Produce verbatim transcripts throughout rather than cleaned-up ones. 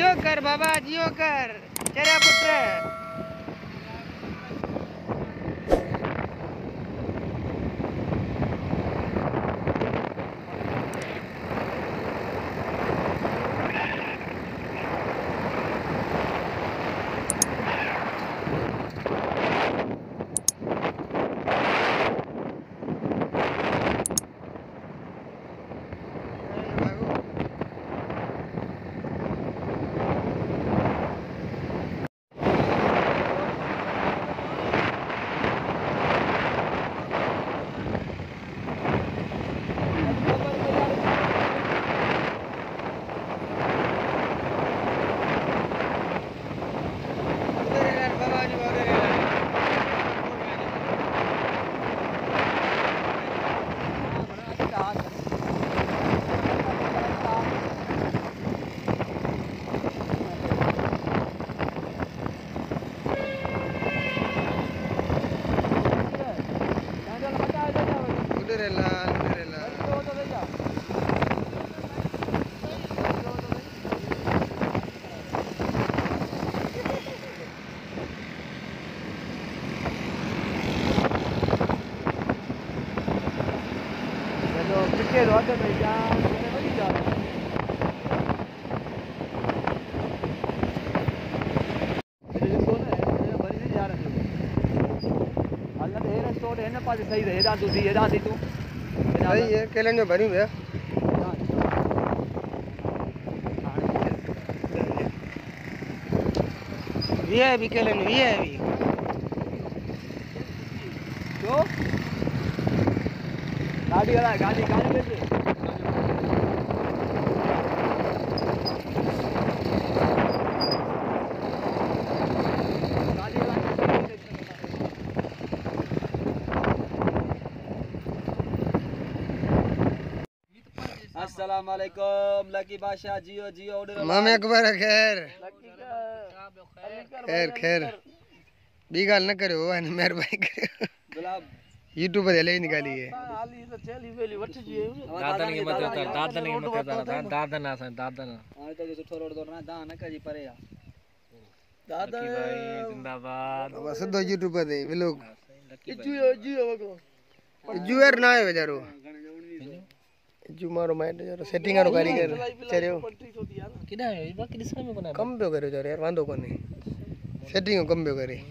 जियो कर बाबा जियो कर तेरा पुत्र सही है हेदा तू दी हेदा दी तू सही है केलन जो भरी है ये है भी केलन ये है भी तो गाड़ी वाला गाड़ी गाड़ी लेके अस्सलाम वालेकुम लकी बादशाह जियो जियो मामे अकबर खैर खैर खैर बी गाल न करो वन मेहरबानी करो गुलाब यूट्यूब पे ले निकाली है आली तो चली वेली वठ जी दादन के मत दादन के मत दादन दादन आसा दादन हां तो जो सुठो रोड दो ना दा न कजी परे आ दादा भाई जिंदाबाद बस दो यूट्यूब पे व्लॉग जियो जियो वगो जुएर ना है बेचारो जू मारो माइंड जरा सेटिंग करो कारीगर चरियो किदा है बाकी डिस्प्ले में बना कम पे करो जरा यार वांदो कोने सेटिंग कम पे करे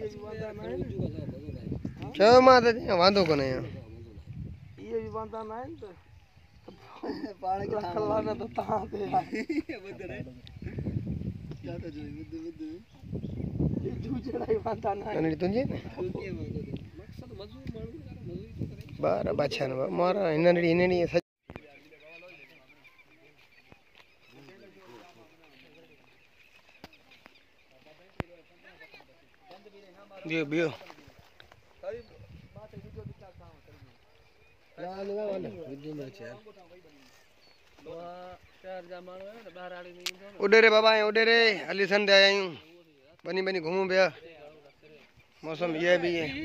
चो मा त वांदो कोने ये भी वांदा ना है तो पानी का खल्ला ना तो ता पे बदरे क्या तो जो बुद्ध बुद्ध ये जूजड़ा ही वांदा ना है तुंजे मकसद मजदूर मारू मजदूरी करे बार बादशाह न मारा इननी इननी बियो बियो उड़े रे बाबा उड़े रे अलीसन दे आया हूँ बनी बनी घूमू भैया मौसम ये भी है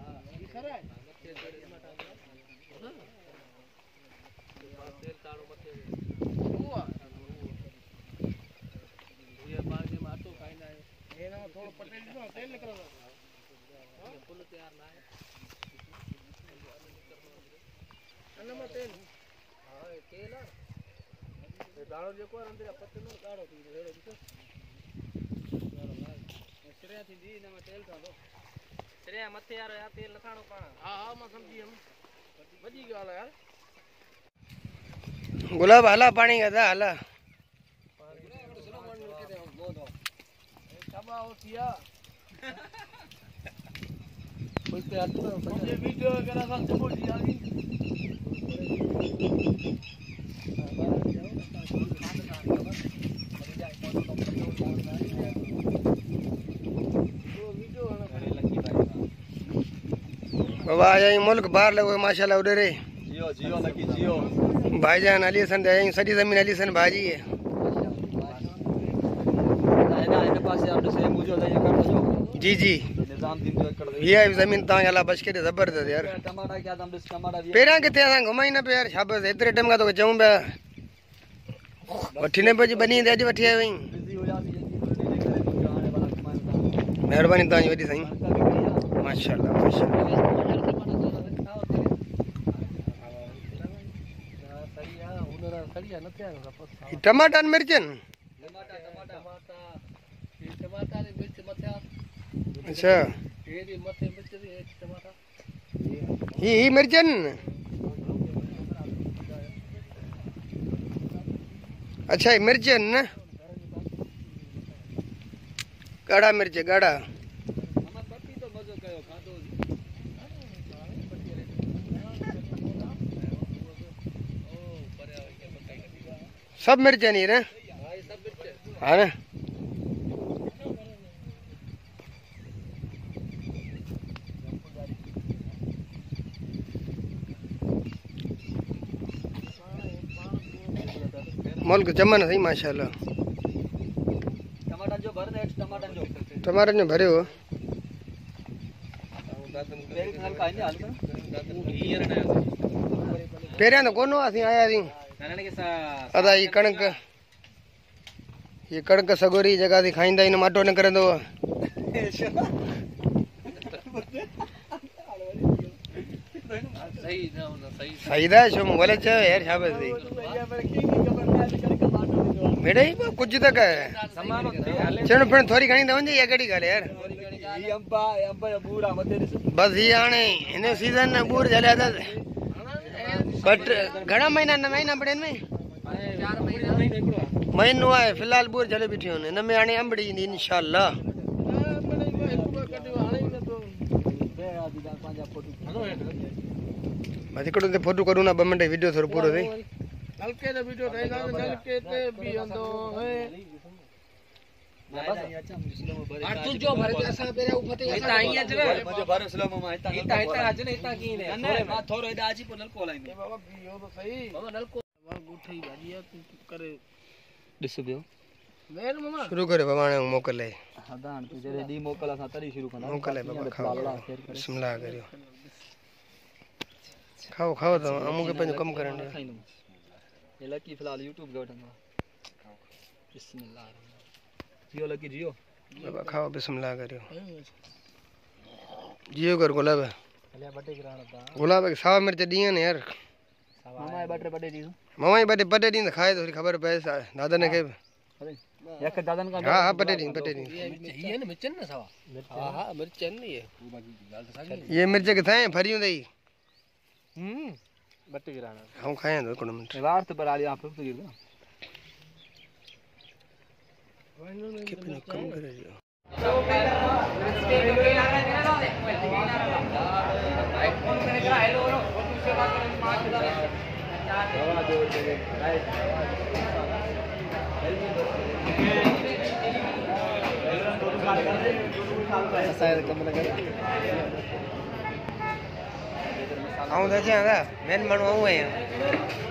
दाणो जेको अंदर पत्ते नो दाणो थी हेड़ो ॾिसो सिरिया थींदी इन में तेल ठहंदो सिरिया मथे यार यार तेल लथाणो पाण हा हा मां समझी वियुमि वॾी ॻाल्हि आहे यार गुलाब हला पानी का था हला छबा हो थिया कोई पे हट तो ये वीडियो वगैरह सब छोड़ दिया अभी बाबा आया मुल्क बाहर लगो माशाल्लाह उधर रे जियो जियो लकी जियो भाईजान अली हसन दे आया सड़ी जमीन अली हसन भाजी है ना इन पासे आप से मुझे दे कर दो जी जी निजाम दिन जो कर दो ये जमीन ता अला बच के जबरदस्त यार टमाटर क्या दाम टमाटर पेरा किथे असा घुमाई ना पे यार शाबाश इतरे टाइम का तो चऊं बे वठिने पे बनी दे अज वठी आई वई मेहरबानी तव्हांजी वॾी साईं माशाल्लाह माशाल्लाह टमाटा मिर्चन अच्छा ही ही मिर्चन अच्छा ये मिर्चन न गाढ़ा मिर्च गाढ़ा सब मिर्चन ही ना हाँ ना मुल्क जमन सही माशाल्लाह टमाटर जो भर दे टमाटर जो टमाटर ने भरे हो पेरिया तो कोनो असीं आया सी अदा ये कणक ये कणक सगोरी जगह थी खाईंदा इन माटो न करंदो सही दा छो बोले छ यार शाबाश दी बेटा ही कुछ तक है चण पण थोड़ी घणी त वञे या कड़ी गाले यार बस ये हाणे इन सीजन बूर जलिया त कट घणा महीना न महीना पड़न में महीनो है फिलहाल बूर जले बीठियो इन में हाणे अंबड़ी ईंदी इंशाअल्लाह बस हिकिड़ो ते फोटो करूं ना ॿ मिंट वीडियो थोरो पूरो थिए नलके ते वीडियो ठाहींदा नलके ते बि हंदो है तू जो भर के असा पेरे उफते इता आई अच रे मुझे भर स्लो मामा इता इता इता अच ने इता की ने थोरो थोरो एडा आजी पर नलको लाइंदे बाबा बियो तो सही बाबा नलको गुठी भाजी तू करे दिस बियो मेर मामा शुरू करे बाबा ने मोकले हदान तू जरे दी मोकल असा तरी शुरू कंदा मोकले बाबा खाओ बिस्मिल्लाह करियो खाओ खाओ तो अमू के पंज कम करन ये लकी फिलहाल YouTube के वठंदो बिस्मिल्लाह जियो लकी जियो बाबा खाओ बिस्मिल्लाह करियो जियो कर गुलाब हले बटे गिराण ता गुलाब के सावा मिर्च दिए ने यार मामा बटे बटे दी मामा ही बटे पटे दी खाए तो खबर पे दादा ने के एक दादन का हां हां पटे दी पटे दी ये ने मिर्चन ना सावा हां हां मिर्चन नहीं है ये मिर्च के थे फरियो दई हम्म बटे गिराना हम खाए दो कोन मिनट वार तो बराली आप तो गिर ना कितने कम करे जो आऊं तो चाहंदा मेन माण्हू आऊं आहियां